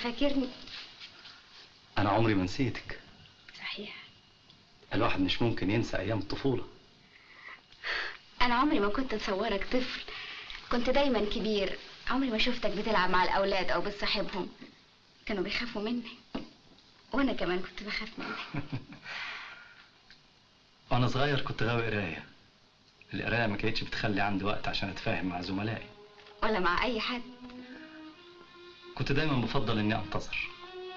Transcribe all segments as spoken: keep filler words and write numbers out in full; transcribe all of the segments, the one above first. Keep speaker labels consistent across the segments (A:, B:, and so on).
A: فاكرني؟
B: انا عمري ما نسيتك.
A: صحيح.
B: الواحد مش ممكن ينسى ايام الطفولة.
A: انا عمري ما كنت اتصورك طفل، كنت دايما كبير. عمري ما شفتك بتلعب مع الاولاد او بتصاحبهم، كانوا بيخافوا مني وانا كمان كنت بخاف منك.
B: وانا صغير كنت غاوي قرايه. القرايه ما كانتش بتخلي عندي وقت عشان اتفاهم مع زملائي
A: ولا مع اي حد.
B: كنت دايما بفضل اني انتظر.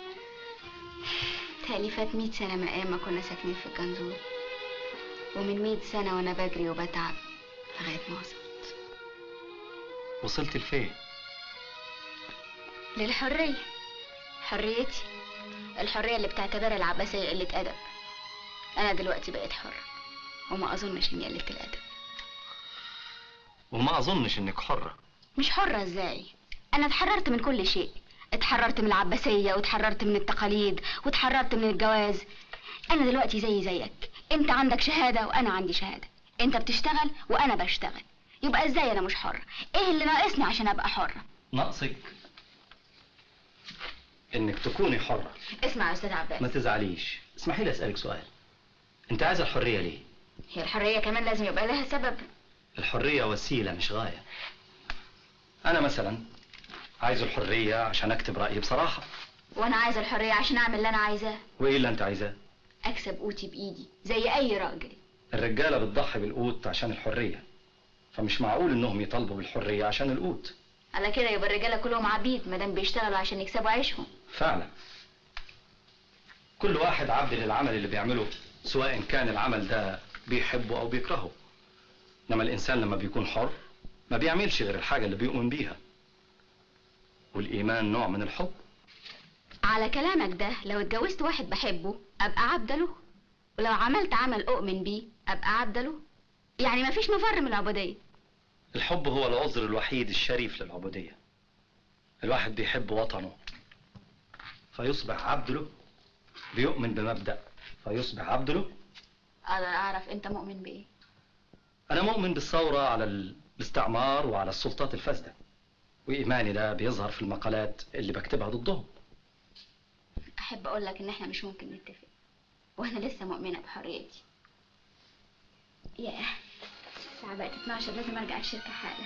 A: تهيألي فات مية سنة من أيام ما كنا ساكنين في الجنزور، ومن مية سنة وأنا بجري وبتعب لغاية ما وصلت.
B: وصلت لفين؟
A: للحرية. حريتي، الحرية اللي بتعتبرها العباسية قلة أدب. أنا دلوقتي بقيت حرة، وما أظنش إني قلة الأدب.
B: وما أظنش إنك حرة.
A: مش حرة إزاي؟ أنا اتحررت من كل شيء. اتحررت من العباسية، واتحررت من التقاليد، واتحررت من الجواز. أنا دلوقتي زي زيك، أنت عندك شهادة وأنا عندي شهادة، أنت بتشتغل وأنا بشتغل، يبقى إزاي أنا مش حرة؟ إيه اللي ناقصني عشان أبقى حرة؟
B: ناقصك إنك تكوني حرة.
A: اسمع يا أستاذ عباس،
B: ما تزعليش، اسمحي لي أسألك سؤال. أنت عايزة الحرية ليه؟
A: هي الحرية كمان لازم يبقى لها سبب.
B: الحرية وسيلة مش غاية. أنا مثلا عايز الحرية عشان أكتب رأيي بصراحة.
A: وأنا عايزة الحرية عشان أعمل اللي أنا عايزاه.
B: وإيه اللي أنت عايزاه؟
A: أكسب قوتي بإيدي زي أي راجل.
B: الرجالة بتضحي بالقوت عشان الحرية، فمش معقول إنهم يطالبوا بالحرية عشان القوت.
A: على كده يبقى الرجالة كلهم عبيد مادام بيشتغلوا عشان يكسبوا عيشهم.
B: فعلا كل واحد عبد للعمل اللي بيعمله، سواء كان العمل ده بيحبه أو بيكرهه. إنما الإنسان لما بيكون حر ما بيعملش غير الحاجة اللي بيؤمن بيها، والإيمان نوع من الحب.
A: على كلامك ده لو اتجوزت واحد بحبه أبقى عبدة له، ولو عملت عمل أؤمن بيه أبقى عبدة له. يعني مفيش مفر من العبودية.
B: الحب هو العذر الوحيد الشريف للعبودية. الواحد بيحب وطنه فيصبح عبد له، بيؤمن بمبدأ فيصبح عبد له.
A: أقدر أعرف أنت مؤمن بإيه؟
B: أنا مؤمن بالثورة على الاستعمار وعلى السلطات الفاسدة، وإيماني ده بيظهر في المقالات اللي بكتبها ضدهم.
A: أحب أقول لك إن إحنا مش ممكن نتفق، وأنا لسه مؤمنة بحريتي. ياه، الساعة بقت اتناشر، لازم أرجع الشركة حالا.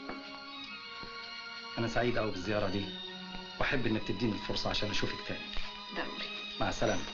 B: أنا سعيد أوي بالزيارة دي، وأحب إنك تديني الفرصة عشان أشوفك تاني.
A: ضروري.
B: مع السلامة.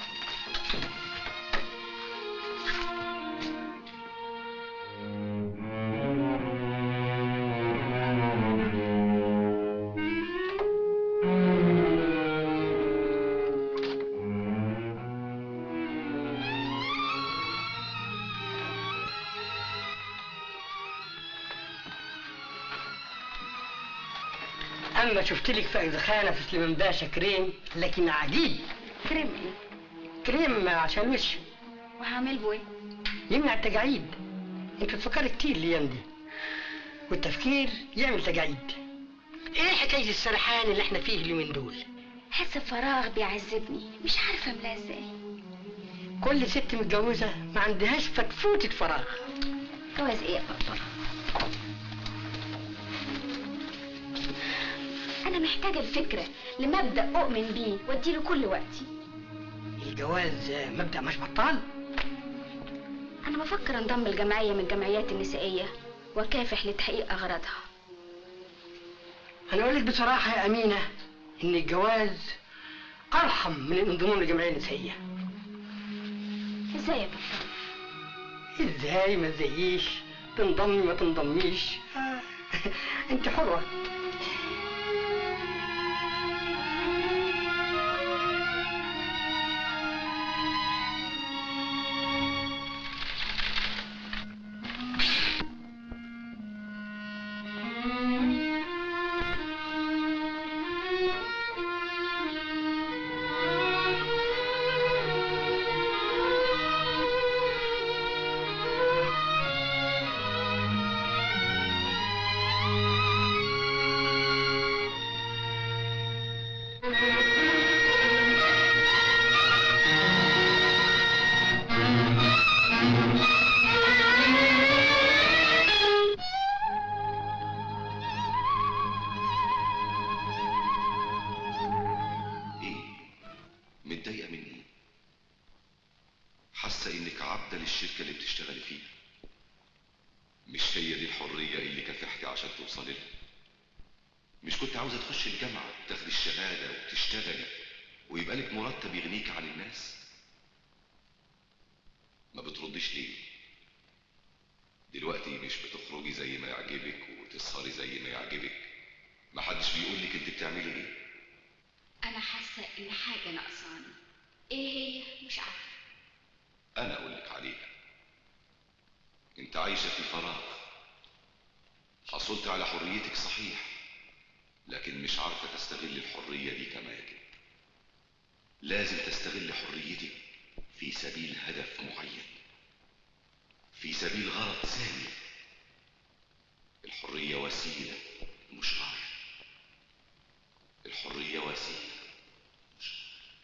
C: أما شفت لك في خانة في سليمان باشا كريم، لكن عجيب.
A: كريم إيه؟
C: كريم عشان وش.
A: وهعمل بيه إيه؟
C: يمنع التجاعيد. أنت بتفكري كتير الأيام دي، والتفكير يعمل تجاعيد. إيه حكاية السرحان اللي إحنا فيه اليومين دول؟
A: حاسة بفراغ بيعذبني، مش عارفة أملاه إزاي.
C: كل ست متجوزة ما عندهاش فتفوتة فراغ.
A: جواز إيه يا بابا؟ أنا محتاجة الفكرة لمبدأ أؤمن بيه وأديله كل وقتي.
C: الجواز مبدأ مش بطال؟
A: أنا بفكر انضم لجمعية من الجمعيات النسائية وكافح لتحقيق أغراضها.
C: أنا أقول لك بصراحة يا أمينة إن الجواز أرحم من الانضمام للجمعية النسائية.
A: إزاي يا بابا؟
C: إزاي ما تزييش، تنضمي ما تنضميش، أنت حرة.
D: متضايقة من ايه؟ حاسة انك عبدة للشركة اللي بتشتغلي فيها. مش هي دي الحرية اللي كافحتي عشان توصلي لها؟ مش كنت عاوزة تخشي الجامعة وتاخدي الشهادة وتشتغلي ويبقى لك مرتب يغنيك عن الناس؟ ما بترديش ليه؟ دلوقتي مش بتخرجي زي ما يعجبك وتسهري زي ما يعجبك؟ محدش بيقول لك انت بتعملي ايه؟
A: انا حاسه ان حاجه ناقصاني. ايه هي؟ مش عارفه.
D: انا اقول لك عليها. انت عايشه في فراغ. حصلت على حريتك صحيح، لكن مش عارفه تستغل الحريه دي كما يجب. لازم تستغل حريتك في سبيل هدف معين، في سبيل غرض سامي. الحريه وسيله مش غايه. الحريه وسيله مش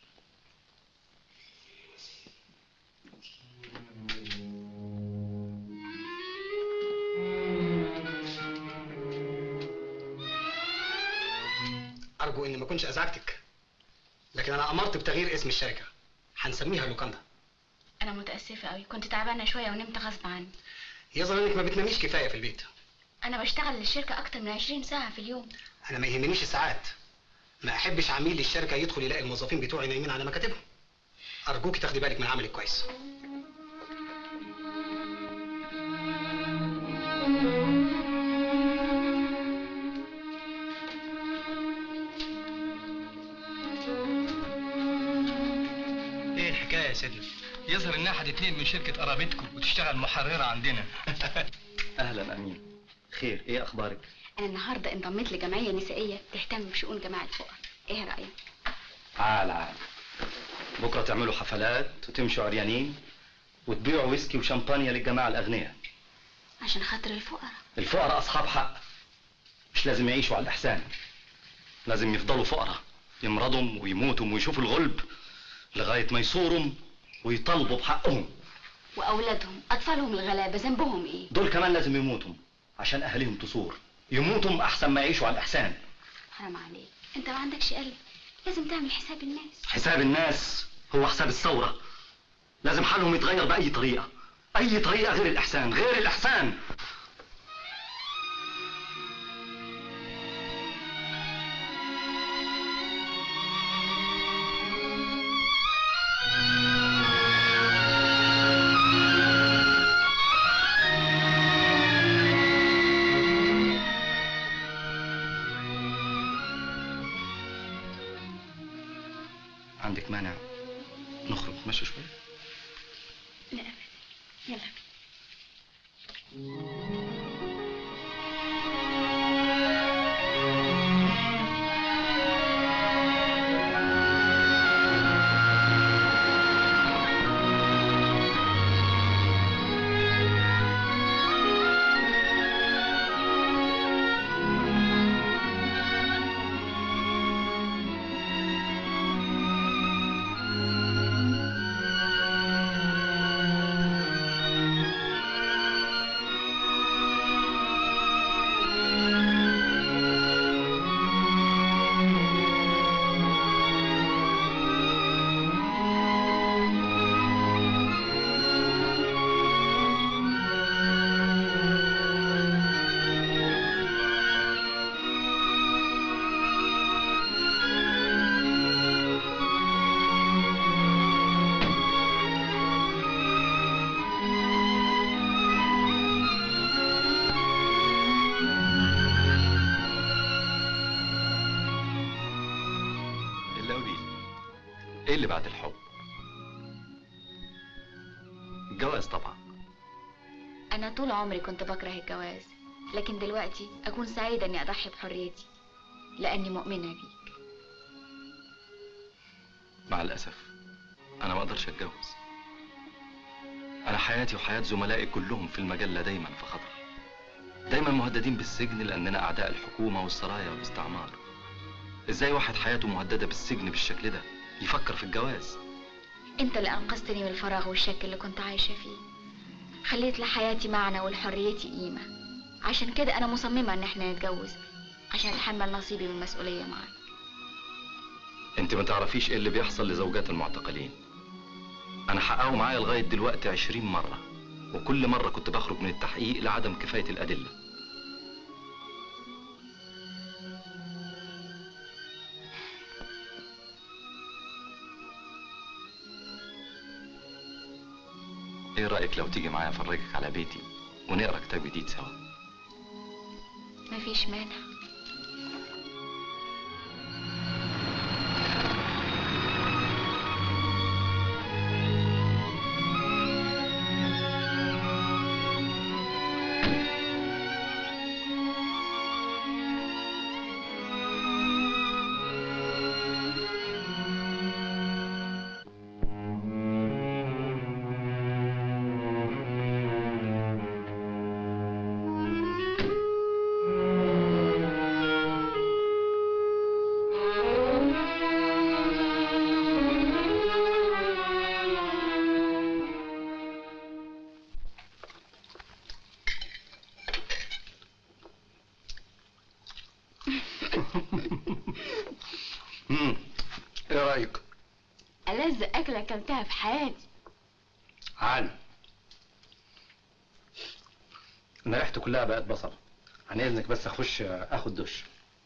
C: ارجو اني ما كنتش ازعجتك، لكن انا امرت بتغيير اسم الشركه، هنسميها لوكاندا.
A: انا متاسفه قوي، كنت تعبانه شويه ونمت غصب عني.
C: يظهر انك ما بتناميش كفايه في البيت.
A: انا بشتغل للشركه اكتر من عشرين ساعه في اليوم.
C: انا ما يهمنيش الساعات، ما احبش عميل للشركه يدخل يلاقي الموظفين بتوعي نايمين على مكاتبهم. ارجوك تاخدي بالك من عملك كويس.
E: ايه الحكايه يا سيدي؟ يظهر انها هتتنقل من شركه قرابتكم وتشتغل محرره عندنا.
B: اهلا امين. خير، ايه اخبارك؟
A: انا النهارده انضميت لجمعيه نسائيه تهتم بشؤون جماعه الفقراء. ايه رايك؟
B: عال عال. بكره تعملوا حفلات وتمشوا عريانين وتبيعوا ويسكي وشامبانيا للجماعه الاغنياء.
A: عشان خاطر الفقراء.
B: الفقراء اصحاب حق، مش لازم يعيشوا على الاحسان. لازم يفضلوا فقراء، يمرضوا ويموتوا ويشوفوا الغلب لغايه ما يصوروا ويطالبوا بحقهم.
A: واولادهم اطفالهم الغلابه ذنبهم ايه؟
B: دول كمان لازم يموتوا عشان اهاليهم تصور. يموتوا احسن ما يعيشوا على الاحسان.
A: حرام عليك، انت ما عندكش قلب. لازم تعمل حساب الناس.
B: حساب الناس هو حساب الثوره. لازم حالهم يتغير باي طريقه، اي طريقه غير الاحسان، غير الاحسان. عندك مانع نخرج نتمشى شويه؟
A: لا ابدا، يلا.
D: ايه اللي بعد الحب؟ الجواز طبعا.
A: انا طول عمري كنت بكره الجواز، لكن دلوقتي اكون سعيده اني اضحي بحريتي لاني مؤمنه بيك.
D: مع الاسف انا ما اقدرش اتجوز. انا حياتي وحياه زملائي كلهم في المجله دايما في خطر، دايما مهددين بالسجن لاننا اعداء الحكومه والسرايا والاستعمار. ازاي واحد حياته مهدده بالسجن بالشكل ده يفكر في الجواز؟
A: انت اللي انقذتني من الفراغ والشك اللي كنت عايشه فيه، خليت لحياتي معنى ولحريتي قيمه. عشان كده انا مصممه ان احنا نتجوز عشان اتحمل نصيبي من المسؤوليه معاك.
D: انت ما تعرفيش ايه اللي بيحصل لزوجات المعتقلين. انا حققوا معايا لغايه دلوقتي عشرين مره، وكل مره كنت بخرج من التحقيق لعدم كفايه الادله. ايه رايك لو تيجي معايا افرجك على بيتي ونقرا كتاب جديد سوا؟
A: مفيش مانع.
B: امم ايه رايك؟
A: ألذ أكلة أكلتها في حياتي.
B: عالي. انا ريحته كلها بقت بصل. عن اذنك بس اخش اخد دش.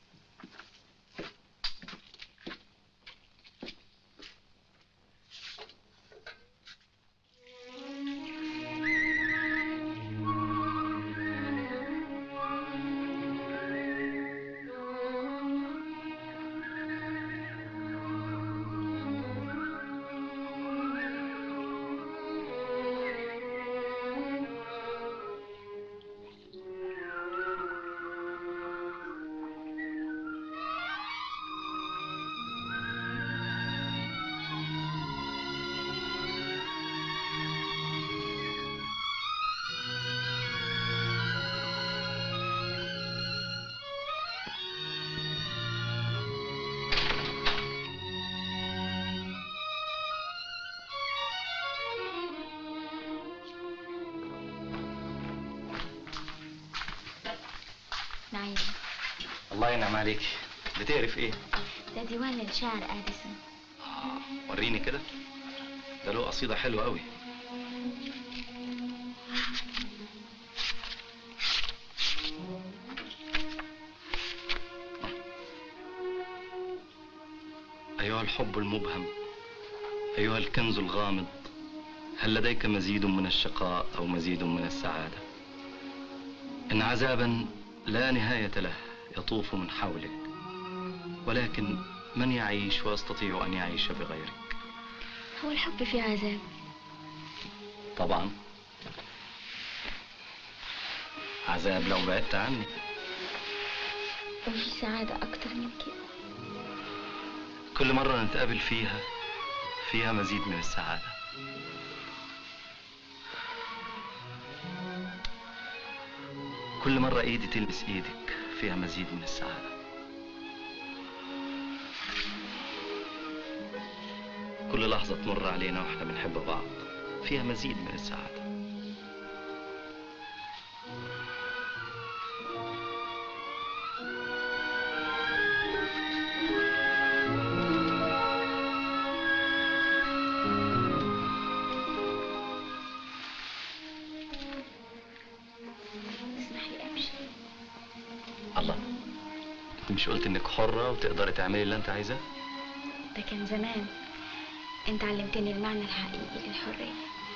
A: نعيم.
D: الله ينعم عليكي. بتقرف ايه؟
A: ده ديوان للشاعر اديسون.
D: آه، وريني كده. ده له قصيده حلوه قوي. ايها الحب المبهم، ايها الكنز الغامض، هل لديك مزيد من الشقاء او مزيد من السعاده؟ ان عذابا لا نهايه له يطوف من حولك، ولكن من يعيش ويستطيع ان يعيش بغيرك؟
A: هو الحب فيه عذاب؟
D: طبعا عذاب لو بعدت عني.
A: وفي سعادة أكتر من كده.
D: كل مرة نتقابل فيها فيها مزيد من السعادة. كل مرة ايدي تلمس ايدك فيها مزيد من السعادة. كل لحظة تمر علينا واحنا بنحب بعض فيها مزيد من السعادة.
A: اسمحي أمشي.
D: الله، انت مش قلت انك حرة وتقدري تعملي اللي انت عايزاه؟
A: ده كان زمان. انت علمتني المعنى الحقيقي للحرية.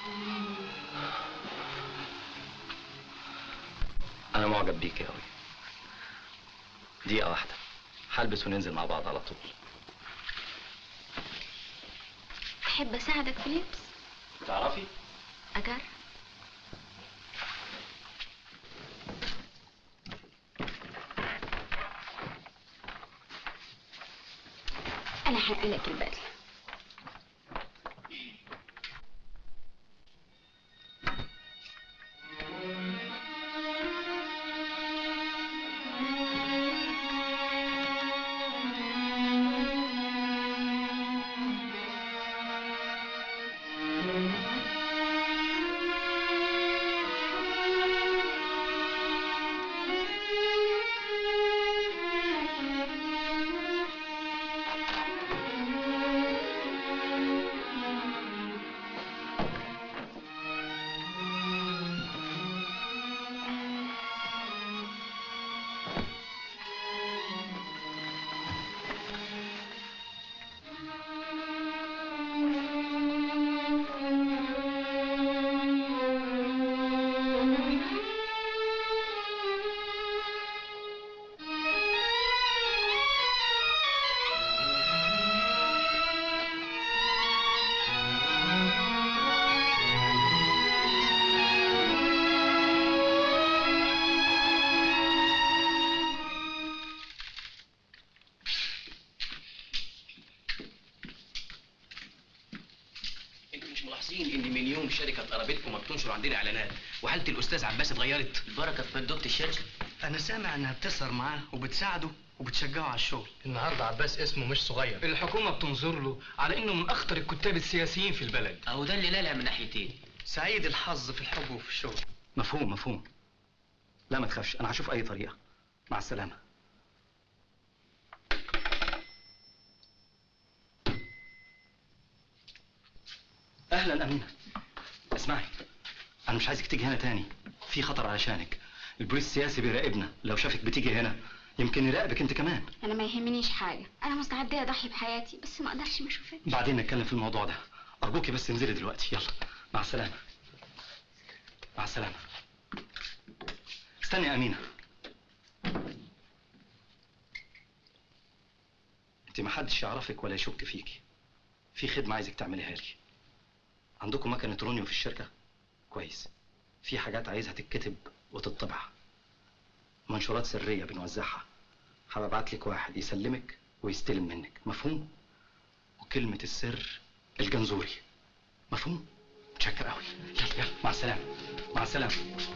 D: انا معجب بيكي قوي. دقيقة واحدة هلبس وننزل مع بعض على طول.
A: تحب أساعدك في اللبس؟
D: تعرفي؟
A: أجرب. أنا هنقلك البدلة.
F: ملاحظين ان من يوم شركه قرابتكم ما بتنشر عندنا اعلانات وحاله الاستاذ عباس اتغيرت؟
G: البركه في مندوبه الشركه.
C: انا سامع انها بتسهر معاه وبتساعده وبتشجعه على الشغل.
E: النهارده عباس اسمه مش صغير، الحكومه بتنظر له على انه من اخطر الكتاب السياسيين في البلد.
G: اهو ده اللي لالها من ناحيتين.
C: سعيد الحظ في الحب وفي الشغل.
B: مفهوم مفهوم. لا ما تخافش، انا هشوف اي طريقه. مع السلامه. اهلا امينه. اسمعي، انا مش عايزك تيجي هنا تاني، في خطر علشانك. البوليس السياسي بيراقبنا، لو شافك بتيجي هنا يمكن يراقبك انت كمان.
A: انا ما يهمنيش حاجه، انا مستعده اضحي بحياتي بس ما اقدرش ما اشوفك.
B: بعدين نتكلم في الموضوع ده، ارجوكي بس انزلي دلوقتي. يلا مع السلامه. مع السلامه. استني يا امينه، انت ما حدش يعرفك ولا يشك فيكي. في خدمه عايزك تعمليها لي. عندكم مكنه رونيو في الشركه؟ كويس. في حاجات عايزها تتكتب وتطبع، منشورات سريه بنوزعها. هبعت لك واحد يسلمك ويستلم منك، مفهوم؟ وكلمه السر الجنزوري، مفهوم؟ متشكر قوي. يلا يلا مع السلامه. مع السلامه.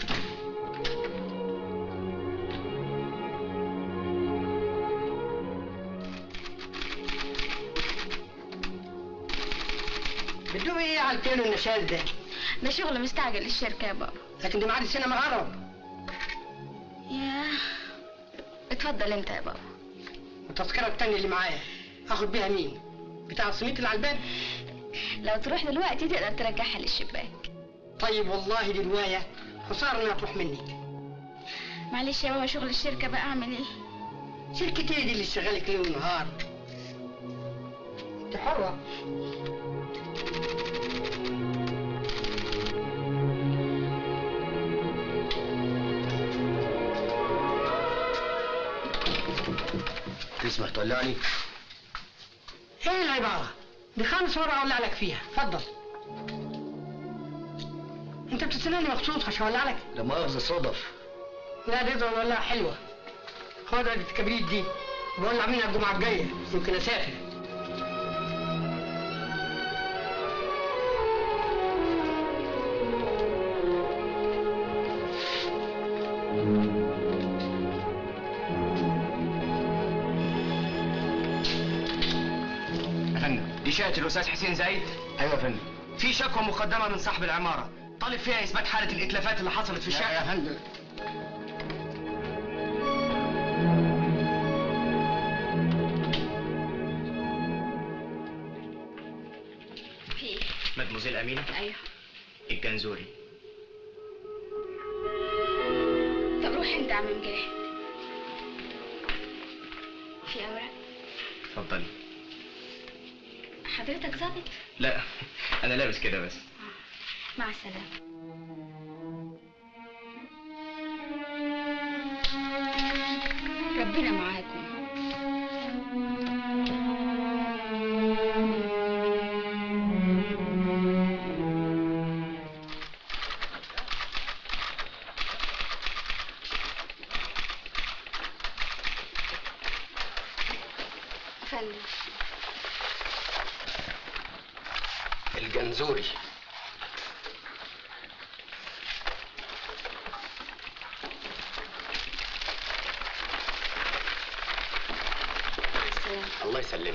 C: بدو ايه على البيانو النشاز ده؟
A: ده شغل مستعجل للشركه يا بابا.
C: لكن دي ميعاد السينما قرب.
A: ياه، اتفضل انت يا بابا.
C: والتذكره التانية اللي معايا اخد بيها مين؟ بتاع السميط اللي على الباب؟
A: لو تروح دلوقتي تقدر ترجعها للشباك.
C: طيب والله دي روايه، خساره انها تروح مني.
A: معلش يا بابا، شغل الشركه بقى اعمل ايه؟
C: شركة ايه دي اللي شغالك ليل ونهار؟ انت حرة.
F: تسمح تولعني؟
C: ايه العبارة؟ دي خامس مرة اولع لك فيها، اتفضل. انت بتستناني مخصوص عشان اولع لك؟
F: لا مؤاخذة صدف.
C: لا دي ولا حلوة. خد علبة الكبريت دي، بولع منها الجمعة الجاية، يمكن اسافر.
F: يا فندم، دي شقة الأستاذ حسين زايد؟ أيوة يا فندم. في شكوى مقدمة من صاحب العمارة، طالب فيها إثبات حالة الإتلافات اللي حصلت في الشقة.
C: يا فندم.
F: مدموزيل أمينة؟
A: ايوه.
F: الجنزوري.
A: طب روح انت يا عم مجاهد. في اوراق؟
F: اتفضلي.
A: حضرتك ظابط؟
F: لا، أنا لابس كده بس.
A: مع السلامة. ربنا معاكم. فندم.
F: الجنزوري. الله يسلمك.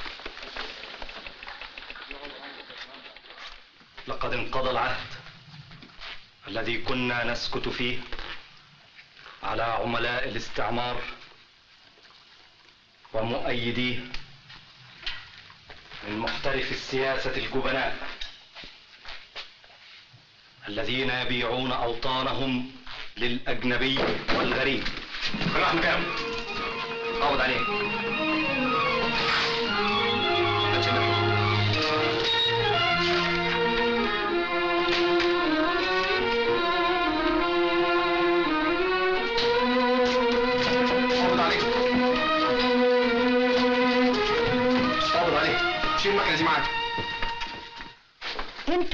B: لقد انقضى العهد الذي كنا نسكت فيه على عملاء الاستعمار ومؤيديه من محترف السياسة الجبناء الذين يبيعون أوطانهم للأجنبي والغريب. راح مكان قبض عليه.
F: شيل المكنة دي معاك.
C: انت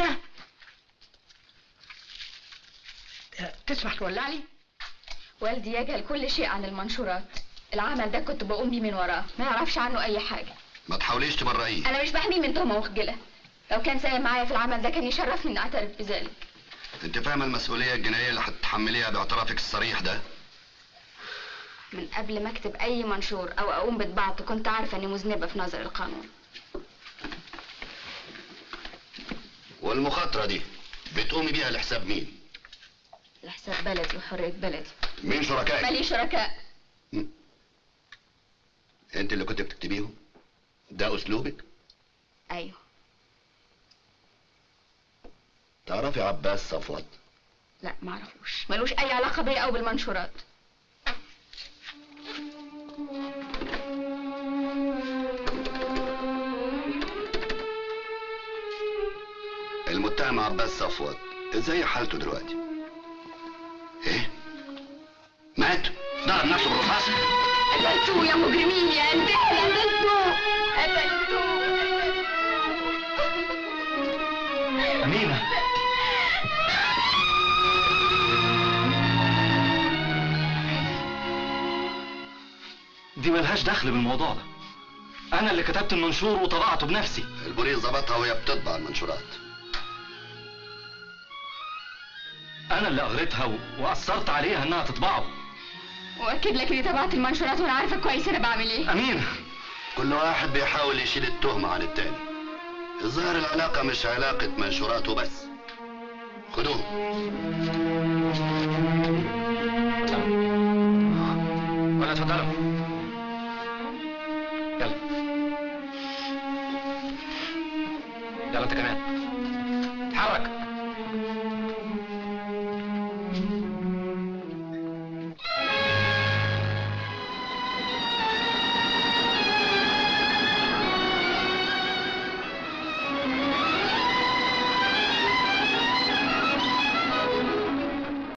C: تسمح تولع لي؟
A: والدي يجهل كل شيء عن المنشورات. العمل ده كنت بقوم بيه من وراه، ما يعرفش عنه اي حاجه.
H: ما تحاوليش تبرئيه.
A: انا مش بحميه من تهمه وخجله. لو كان سايق معايا في العمل ده كان يشرفني اني اعترف بذلك.
H: انت فاهمه المسؤوليه الجنائيه اللي هتتحمليها باعترافك الصريح ده؟
A: من قبل ما اكتب اي منشور او اقوم بطباعته كنت عارفه اني مذنبه في نظر القانون.
H: والمخاطره دي بتقومي بيها لحساب مين؟
A: لحساب بلدي وحريه بلدي.
H: مين شركائك؟
A: مالي شركاء.
H: انت اللي كنت بتكتبيهم؟ ده اسلوبك؟
A: ايوه.
H: تعرفي عباس صفوت؟
A: لا معرفوش، ملوش اي علاقه بيا او بالمنشورات.
H: المتهم عباس صفوت ازاي حالته دلوقتي؟ ايه؟ مات؟ ضرب نفسه بالرصاص؟
A: قتلتوه يا مجرمين يا انتهي، قتلتوه قتلتوه.
B: أمينة. دي ملهاش دخل بالموضوع ده. أنا اللي كتبت المنشور وطبعته بنفسي.
H: البوليس ظبطها وهي بتطبع المنشورات.
B: أنا اللي أغرتها و... وأثرت عليها إنها تطبعه.
A: واكد لك اني تبعت المنشورات وانا عارفه كويس انا بعمل ايه.
B: أمينة.
H: كل واحد بيحاول يشيل التهمة عن التاني. الظاهر العلاقة مش علاقة منشورات وبس. خدوه.
B: ولا اتفضلوا. يلا. يلا أنت كمان. اتحرك.